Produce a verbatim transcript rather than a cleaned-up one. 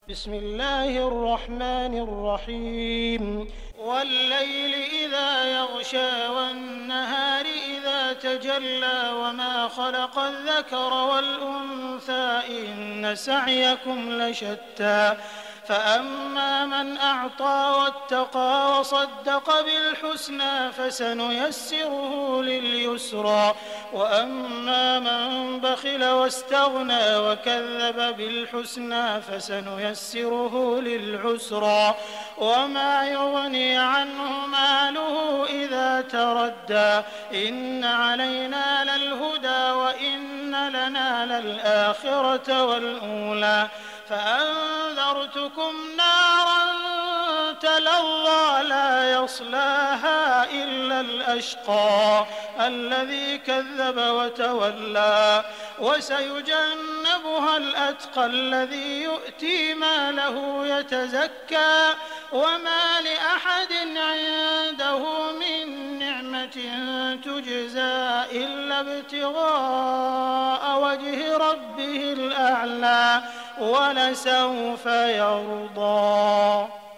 بسم الله الرحمن الرحيم والليل إذا يغشى والنهار إذا تجلى وما خلق الذكر والأنثى إن سعيكم لشتى فأما من أعطى واتقى وصدق بالحسنى فسنيسره لليسرى وأما من بخل واستغنى وكذب بالحسنى فسنيسره للعسرى وما يغني عنه ماله إذا تردى إن علينا للهدى وإن لنا للآخرة والأولى فأنذرتكم نارا تلظى لا يصلاها إلا الأشقى الذي كذب وتولى وسيجنبها الأتقى الذي يؤتي ماله يتزكى وما لأحد عنده من نعمة تجزى إلا ابتغاء وجه ربه الأعلى ولسوف يرضى.